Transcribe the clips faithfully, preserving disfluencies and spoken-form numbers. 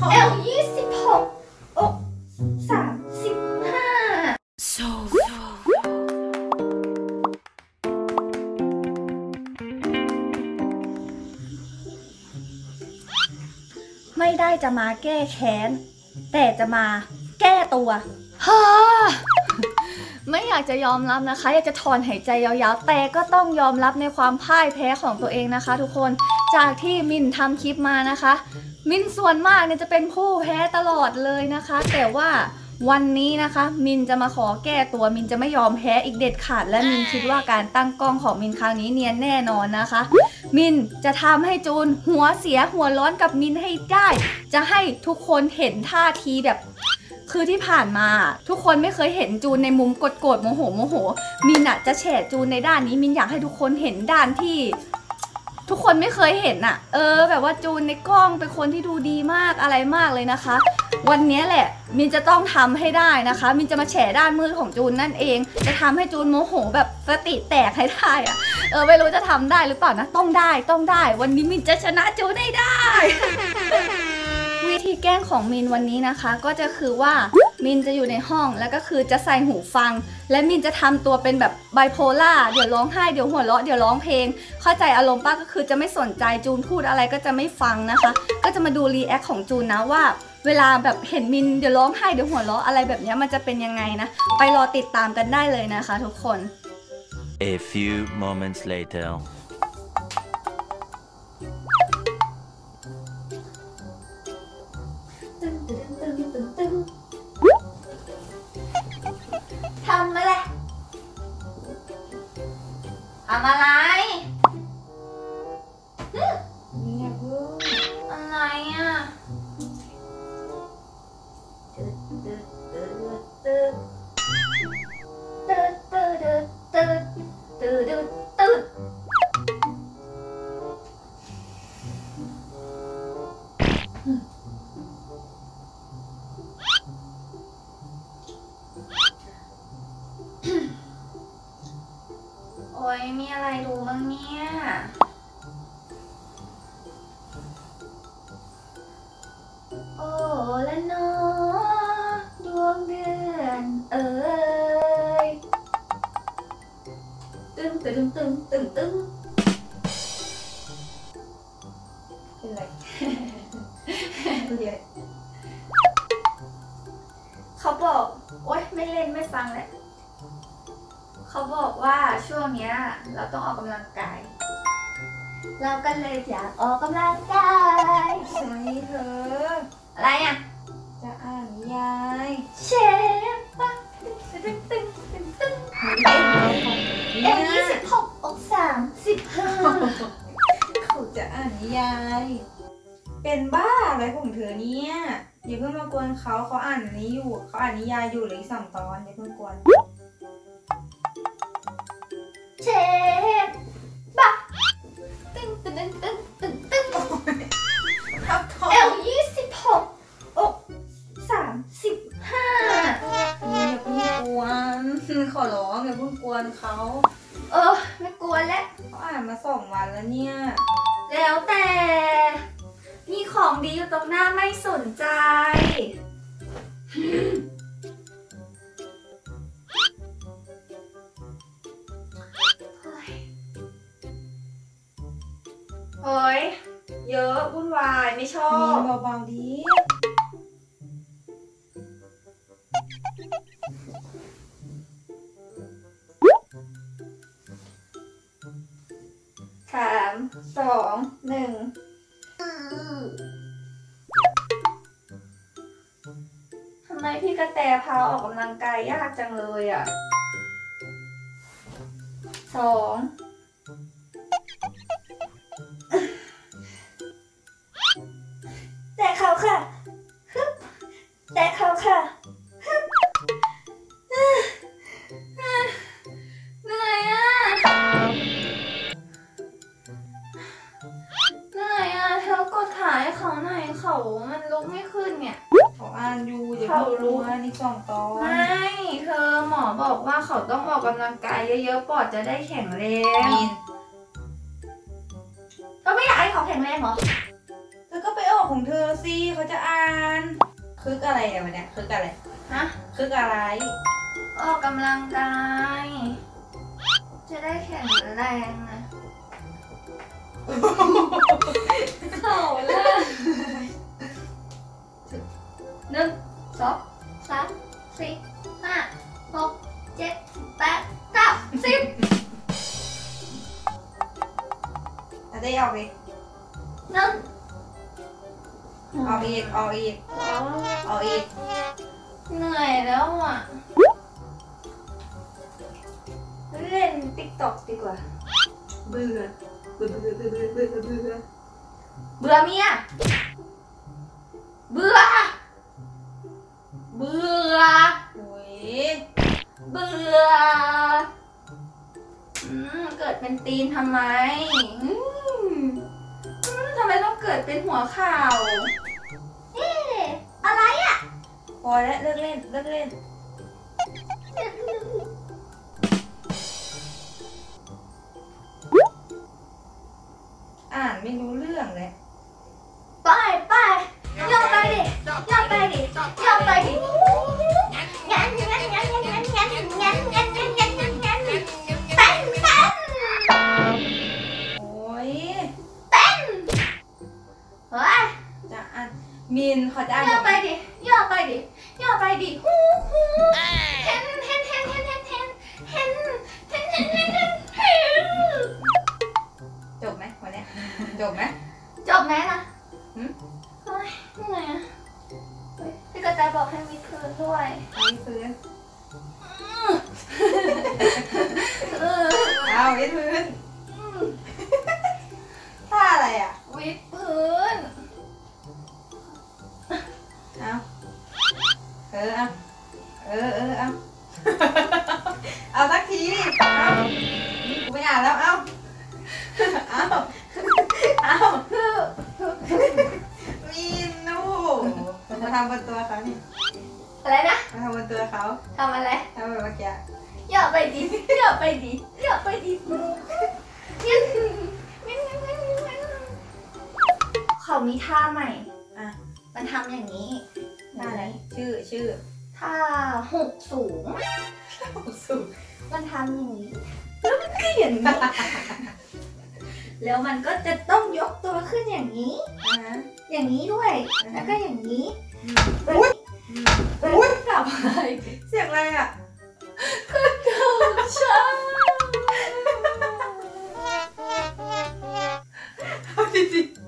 เอลยี่สิบหกอกสามสิบห้า so ไม่ได้จะมาแก้แค้นแต่จะมาแก้ตัวฮ่าไม่อยากจะยอมรับนะคะอยากจะถอนหายใจยาวๆแต่ก็ต้องยอมรับในความพ่ายแพ้ของตัวเองนะคะทุกคนจากที่มินทำคลิปมานะคะมินส่วนมากเนี่ยจะเป็นผู้แพ้ตลอดเลยนะคะแต่ว่าวันนี้นะคะมินจะมาขอแก้ตัวมินจะไม่ยอมแพ้อีกเด็ดขาดและมินคิดว่าการตั้งกล้องของมินครั้งนี้เนียนแน่นอนนะคะมินจะทำให้จูนหัวเสียหัวร้อนกับมินให้ได้จะให้ทุกคนเห็นท่าทีแบบคือที่ผ่านมาทุกคนไม่เคยเห็นจูนในมุมโกรธๆโมโหโมโหมินอะจะแฉจูนในด้านนี้มินอยากให้ทุกคนเห็นด้านที่ทุกคนไม่เคยเห็นอะเออแบบว่าจูนในกล้องเป็นคนที่ดูดีมากอะไรมากเลยนะคะวันนี้แหละมินจะต้องทำให้ได้นะคะมินจะมาแฉด้านมืดของจูนนั่นเองจะทำให้จูนโมโหแบบสติแตกให้ได้อะเออไม่รู้จะทำได้หรือเปล่านะต้องได้ต้องได้วันนี้มินจะชนะจูนให้ได้ วิธีแกล้งของมินวันนี้นะคะก็จะคือว่ามินจะอยู่ในห้องแล้วก็คือจะใส่หูฟังและมินจะทำตัวเป็นแบบไบโพล่าเดี๋ยวร้องไห้เดี๋ยวหัวเราะเดี๋ยวร้องเพลงเข้าใจอารมณ์ป้าก็คือจะไม่สนใจจูนพูดอะไรก็จะไม่ฟังนะคะก็จะมาดูรีแอคของจูนนะว่าเวลาแบบเห็นมินเดี๋ยวร้องไห้เดี๋ยวหัวเราะอะไรแบบนี้มันจะเป็นยังไงนะไปรอติดตามกันได้เลยนะคะทุกคน A few moments later ทำอะไรทำอะไรเนี่ยเพิ่งอะไรอ่ะตึ๊ดตึ๊ดตึ๊ดตึ๊ดตึ๊ดตึ๊ดตึ๊ดตึ๊ดตึ๊ดตึ๊ดโอ้ยมีอะไรดูบ้างเนี่ยโอ้ละนอดวงเดือนเอ้ยตึ้งตึ้งตึ้งตึ้งตึ้งเป็นไรเดี๋ยวเขาบอกโอ๊ยไม่เล่นไม่ฟังแล้วเขาบอกว่าช่วงเนี้ยเราต้องออกกำลังกายเราก็เลยอยากออกกำลังกายใช่เธออะไรอ่ะจะอ่านนิยายเชฟปะตึ้งตึ้งตึ้งตึ้งเอ็มยี่สิบหกอกสามสิบห้าเขาจะอ่านนิยายเป็นบ้าอะไรของเธอเนี่ยอย่าเพิ่งมากวนเขาเขาอ่านนี้อยู่เขาอ่านนิยายอยู่เหลืออีกสองตอนอย่าเพิ่งกวนเชฟปะตึ้งตึ้งตึ้งตึ้งตึ้งเอลยี่สิบหกอกสามสิบห้าอย่าเพิ่งกวนขอร้องอย่าเพิ่งกวนเขาเออไม่กวนแล้วเขาอ่านมาสองวันแล้วเนี่ยแล้วแต่มีของดีอยู่ตรงหน้าไม่สนใจโอ้ยเยอะวุ่นวายไม่ชอบมีเบาๆดีสามสองหนึ่งทำไมพี่กระแตพาออกกำลังกายยากจังเลยอ่ะสองแต่เขาค่ะฮึบแต่เขาค่ะฮึบเหนื่อยอ่ะเหนื่อยอ่ะเธอกดขาให้เขาหน่อยเขามันลุกไม่ขึ้นเนี่ยเขาอ่านอยู่อย่าเพิ่งรู้ว่านี่สองตอนไม่เธอหมอบอกว่าเขาต้องออกกำลังกายเยอะๆปอดจะได้แข็งแรงก็ไม่อยากให้เขาแข็งแรงเหรอเธอก็ไปออกของเธอสิเขาจะอ่านคึกอะไรเนี่ยวันเนี้ยคึกอะไรฮะคึกอะไรออกกำลังกาย จะได้แข็งแรงนะเข่าแรงหนึ่งสองสามสี่ห้าหกเจ็ดแปดเก้าสิบจะได้ออกอีกหนึ่งออกอีกออกอีกสองออกอีกเหนื่อยแล้วอ่ะ เล่นติ๊กต็อกดีกว่าเบื่อเบื่อเบื่อเบื่อเบื่อเบื่อเบื่อเบื่อเมีย เบื่อ เบื่อโอ้ยเบื่อ อืม เกิดเป็นตีนทำไม อืมอืมทำไมต้องเกิดเป็นหัวเข่าเอ๊ะอะไรอ่ะพอแล้วเลิกเล่นเลิกเล่นอ่านไม่รู้เรื่องเลยไปไปย่อไปดิย่อไปดิย่อไปดิงั้นงั้นงั้นงั้นงั้นงั้นงั้นงั้นงั้นงั้นงั้นงั้นเต้นเต้นโอ้ยเต้นเฮ้ยจะอ่านมินเขาจะอ่านย่อไปดิย่อไปดิย่อไปดิฮู้ฮู้เห็นเห็นเห็นเห็นเห็นเห็นเห็นเห็นเห็นเห็นเห็นเห็นจบไหมวันเนี้ยจบไหมจบไหมล่ะหืมเฮ้ยเหนื่อยอะเฮ้ยพี่กระต่ายบอกให้มีคืนด้วยเอาวิดพื้นเออเอาวิดพื้นท่าอะไรอ่ะวิดพื้นเอาเออเอาเออเออเอาเอาสักทีเอากูไม่อ่านแล้วเอาเอาเอามินนูมาทำบนตัวเขานี่อะไรนะมาทำบนตัวเขาทำอะไรทำแบบเมื่อกี้อย่าไปดิอย่าไปดิอย่าไปดิเขามีท่าใหม่อ่ะมันทำอย่างนี้ท่าอะไรชื่อชื่อท่าหุบสูงสูงมันทำอย่างนี้แล้วมันก็อย่างนี้แล้วมันก็จะต้องยกตัวขึ้นอย่างนี้อ่ะอย่างนี้ด้วย แล้วก็อย่างนี้อุ้ยอุ้ยกลับไปเสียงอะไรอ่ะช้าเอาจริงๆ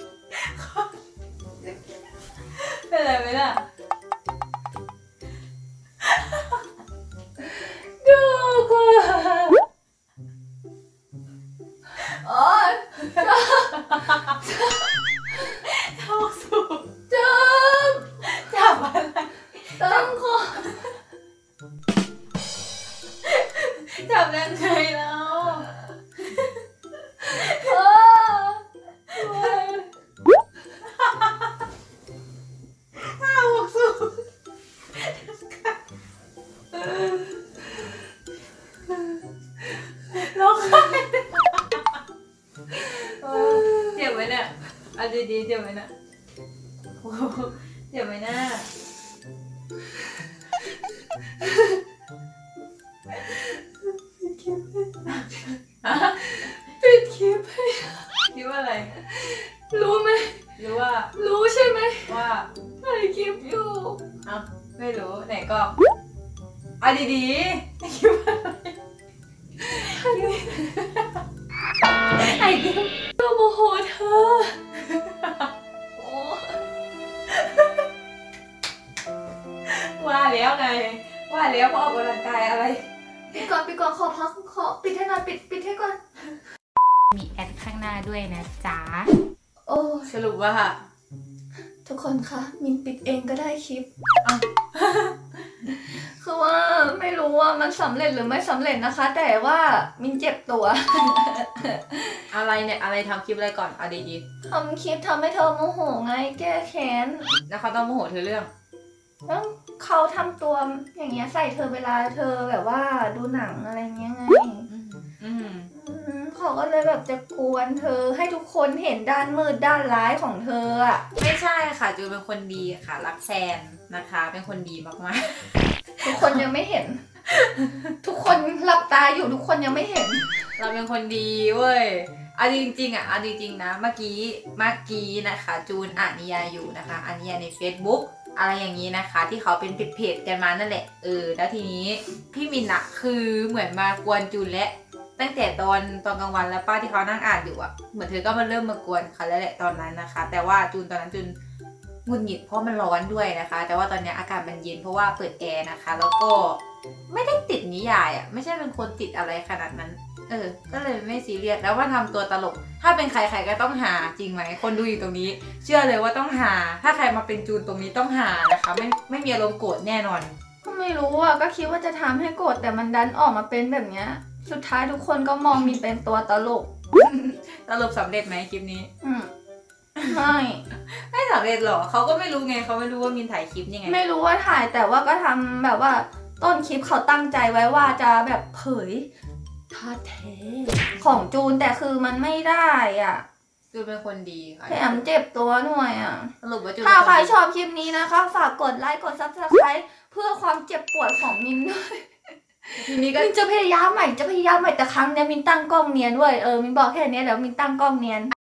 เป็นอะไรไหมล่ะดูก่อนโอ๊ยเท้าสูงจับจับอะไรต้องคอจับยังไงแล้วเออโอ๊ยเท้าหกสูงร้องไห้เออเจ็บไหมเนี่ยเอาดีๆเจ็บไหมนะโอ้โหเจ็บไหมนะปิดคลิปให้คิดว่าอะไรรู้ไหมหรือว่ารู้ใช่ไหมว่าถ่ายคลิปอยู่เอ้าไม่รู้ไหนก็เอาดีๆคิดว่าอะไรไอ้เด็กก็โมโหเธอโอ้ว่าแล้วไงว่าแล้วพอออกกำลังกายอะไรปิดก่อนปิดก่อนขอพักขอปิดให้หน่อยปิดปิดให้ก่อนมีแอดข้างหน้าด้วยนะจ๊ะโอ้สรุปว่าทุกคนคะมินปิดเองก็ได้คลิปเอ้าคือว่าไม่รู้ว่ามันสำเร็จหรือไม่สำเร็จนะคะ แต่ว่ามินเจ็บตัวอะไรเนี่ยอะไรทำคลิปอะไรก่อนเอาดีทำคลิปทำให้เธอโมโหไงแก้แค้นๆแล้วเขาต้องโมโหเธอเรื่องแล้วเขาทำตัวอย่างเงี้ยใส่เธอเวลาเธอแบบว่าดูหนังอะไรเงี้ยไงอืมอืมเขเขาก็เลยแบบจะกวนเธอให้ทุกคนเห็นด้านมืดด้านร้ายของเธออะไม่ใช่ค่ะจูนเป็นคนดีค่ะรักแฟนนะคะ เป็นคนดีมากทุกคนยังไม่เห็น ทุกคนหลับตาอยู่ทุกคนยังไม่เห็นๆเราเป็นคนดีเว้ยเอาจริงๆอ่ะเอาจริงๆนะเมื่อกี้เมื่อกี้นะคะจูนอ่านนิยายอยู่นะคะอ่านนิยายใน Facebook อะไรอย่างนี้นะคะ ที่เขาเป็นเพจๆกันมานั่นแหละเออแล้วทีนี้พี่มินอะคือเหมือนมากวนจูนและตั้งแต่ตอนตอนกลางวันแล้วป้าที่เขานั่งอ่านอยู่อะเหมือนเธอก็มาเริ่มมากวนเขาแล้วแหละตอนนั้นนะคะ แต่ว่าจูนตอนนั้นจูนหงุดหงิดเพราะมันร้อนด้วยนะคะ แต่ว่าตอนนี้อากาศมันเย็นเพราะว่าเปิดแอร์นะคะ แล้วก็ไม่ได้ติดนิยายอะไม่ใช่เป็นคนติดอะไรขนาดนั้น เออ ก็เลยไม่ซีเรียสแล้วว่าทำตัวตลก ถ้าเป็นใครใครก็ต้องหาจริงไหม คนดูอยู่ตรงนี้ เชื่อเลยว่าต้องหา ถ้าใครมาเป็นจูนตรงนี้ต้องหานะคะ ไม่ไม่มีอารมณ์โกรธแน่นอนก็ไม่รู้อ่ะก็คิดว่าจะทำให้โกรธแต่มันดันออกมาเป็นแบบเนี้ยสุดท้ายทุกคนก็มองมีเป็นตัวตลกตลกสำเร็จไหมคลิปนี้อืมไม่ไม่สำเร็จหรอเขาก็ไม่รู้ไงเขาไม่รู้ว่ามินถ่ายคลิปยังไงไม่รู้ว่าถ่ายแต่ว่าก็ทำแบบว่าต้นคลิปเขาตั้งใจไว้ว่าจะแบบเผยท่าแท้ของจูนแต่คือมันไม่ได้อ่ะจูนเป็นคนดีค่ะแถมเจ็บตัวหน่อยอ่ะสรุปว่าจูนถ้าใครเป็นนดีชอบคลิปนี้นะคะฝากกดไลค์กดซับสไครต์เพื่อความเจ็บปวดของมินด้วยทีนี้ก็มินจะพยายามใหม่จะพยายามใหม่แต่ครั้งเนี้ยมินตั้งกล้องเนียนเว้ยเออมินบอกแค่เนี้ยเดี๋ยวมินตั้งกล้องเนียน